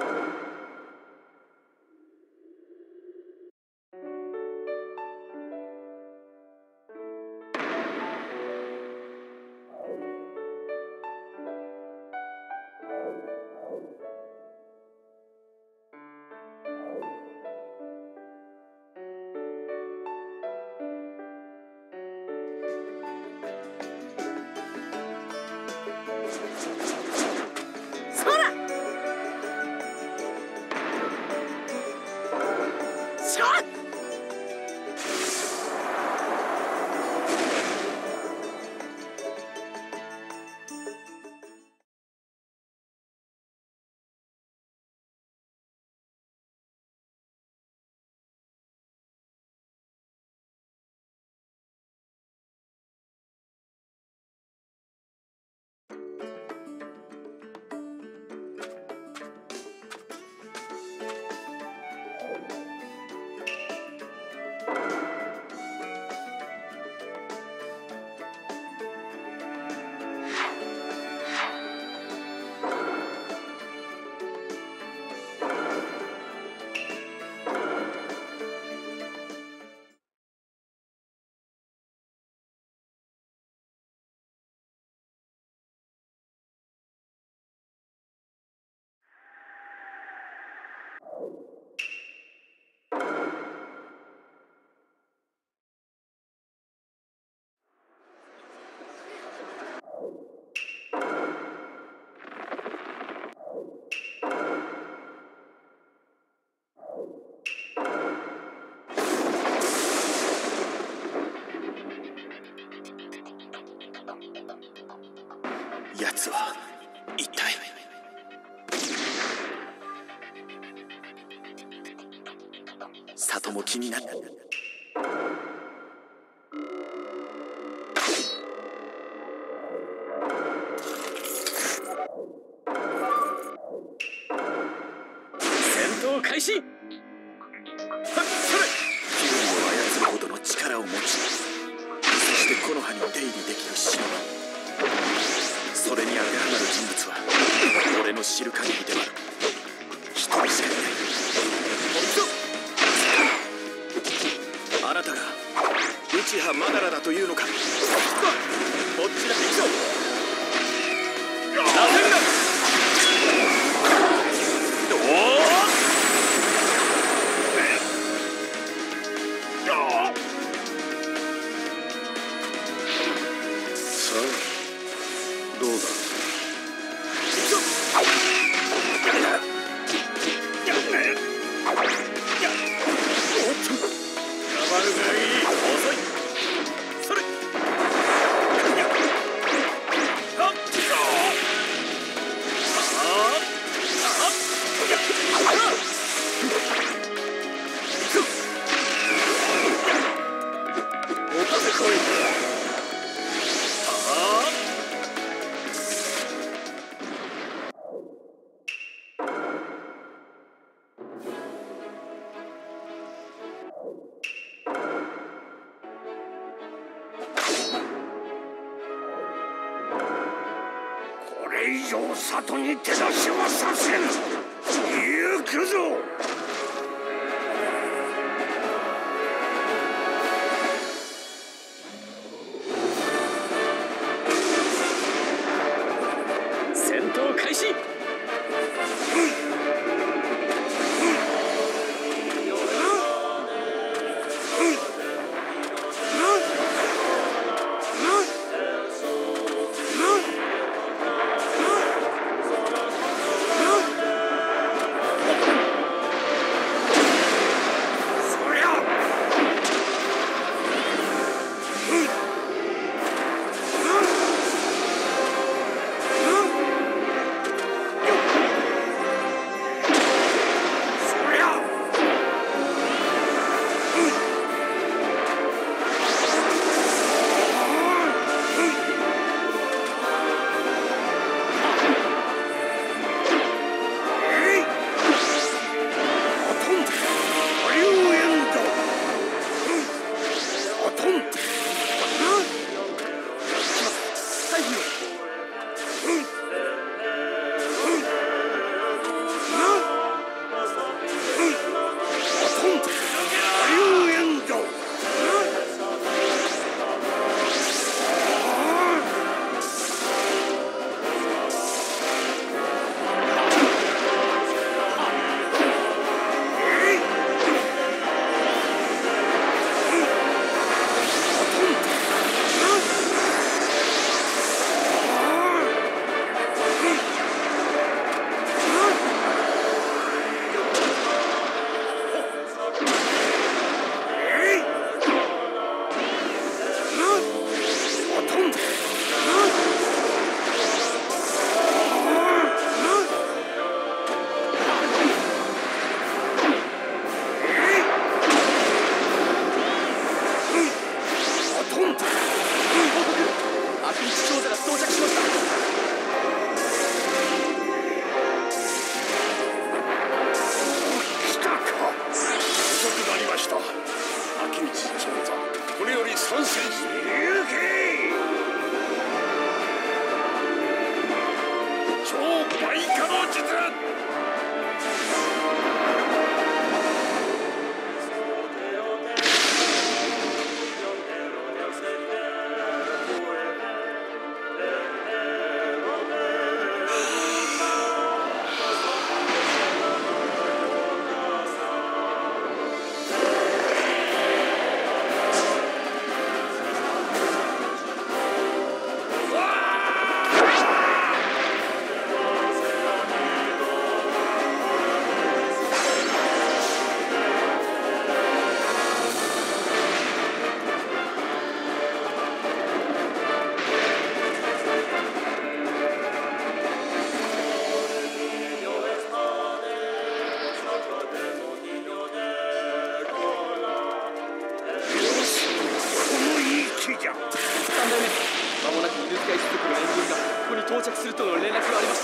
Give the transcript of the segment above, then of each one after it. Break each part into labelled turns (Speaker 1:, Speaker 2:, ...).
Speaker 1: 奴は一体。里も気になった。戦闘開始。竜を操るほどの力を持ち、そして木の葉に出入りできる忍び、それに当てはまる人物は俺の知る限りでは一人しかいない。あなたが内葉マダラだというのか。こっちだ、行くぞ。出せるな。さあどうだ。
Speaker 2: 以上里に手出しはさせぬ。行くぞ。
Speaker 1: 戦闘開始。
Speaker 2: 参戦行け。
Speaker 1: 超倍可動術。到着するとの連絡がありました。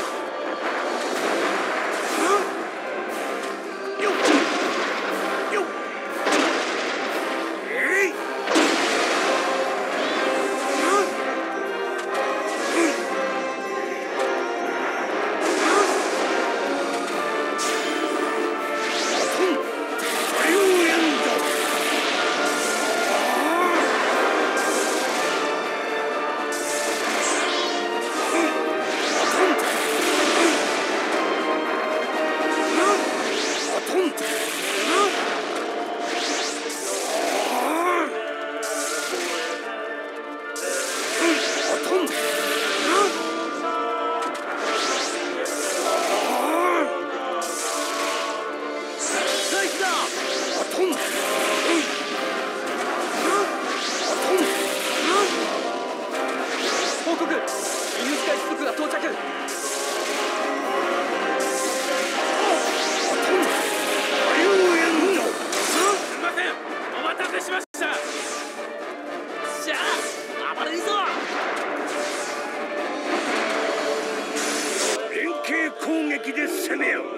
Speaker 1: 報告、犬使いスプクが到着。すみません、お待たせしました。じゃあ暴れるぞ。
Speaker 2: 連携攻撃で攻めよ。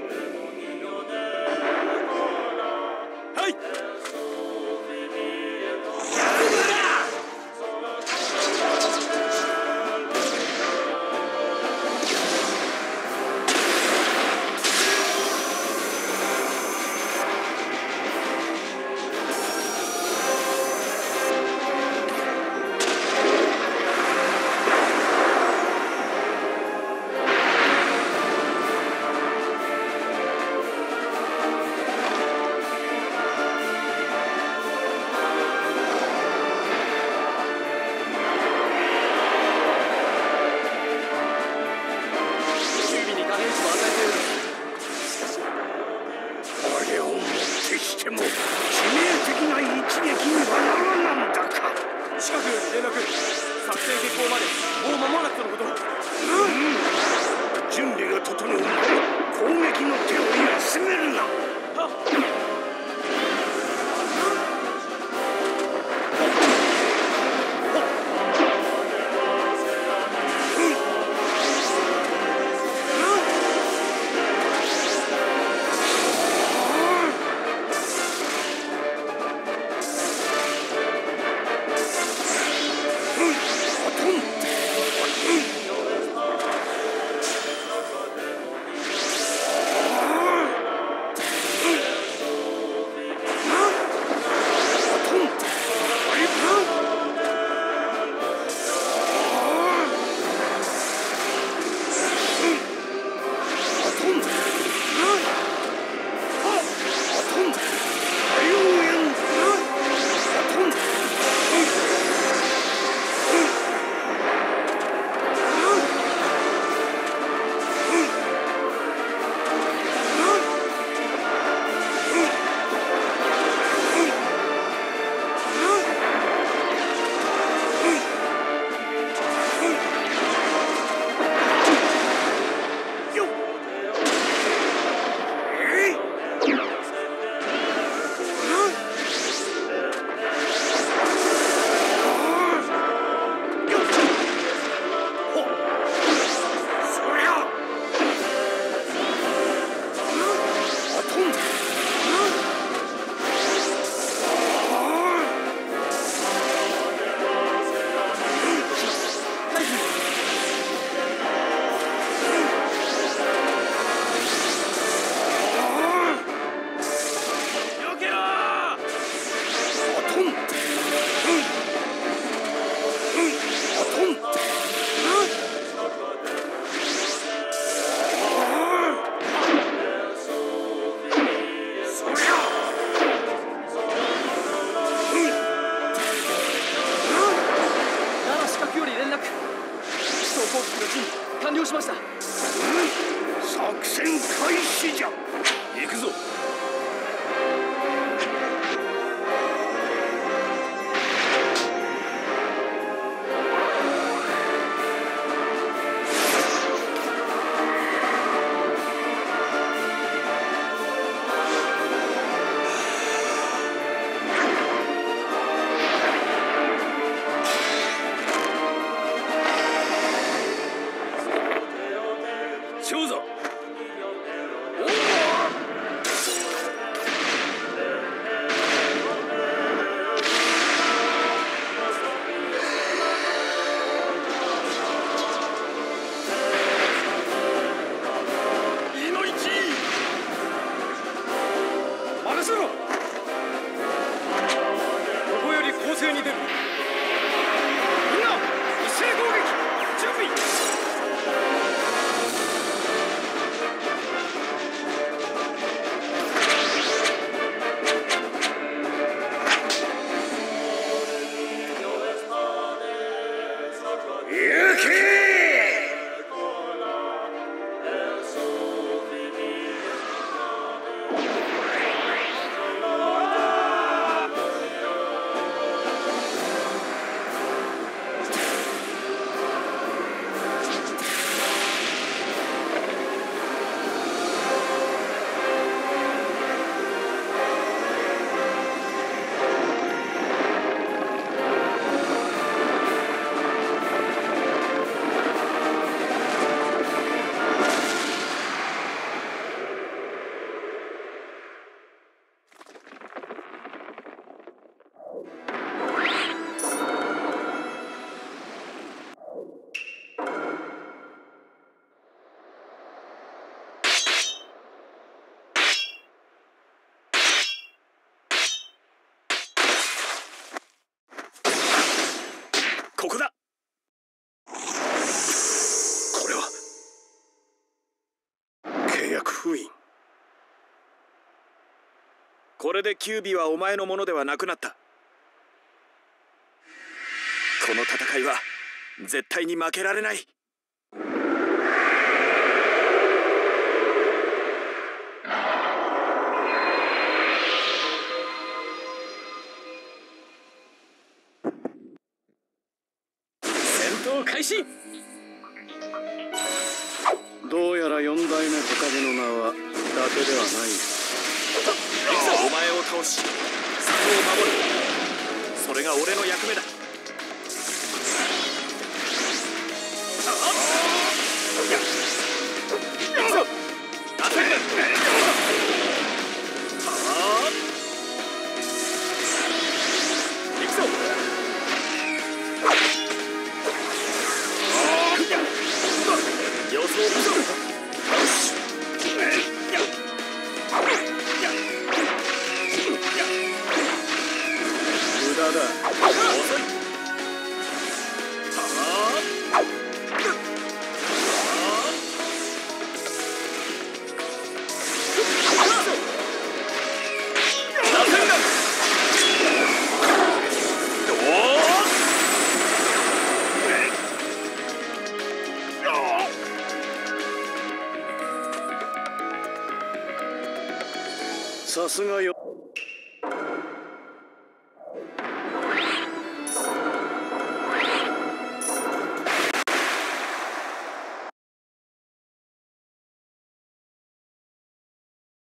Speaker 1: はい。
Speaker 2: しても致命的な一撃にはならなんだか。
Speaker 1: 近くより連絡。作戦決行までもう間もなくとのこと。
Speaker 2: 準備が整うまで攻撃の手を休めるな。はっ。
Speaker 1: こだ。これは契約封印。これでキュービはお前のものではなくなった。この戦いは絶対に負けられない。戦闘開始。
Speaker 3: どうやら4代目トカゲの名は伊達ではない。
Speaker 1: お前を倒し里を守る、それが俺の役目だ。予想以上。
Speaker 3: 無駄だ。
Speaker 1: 遅い。
Speaker 3: さすがよ。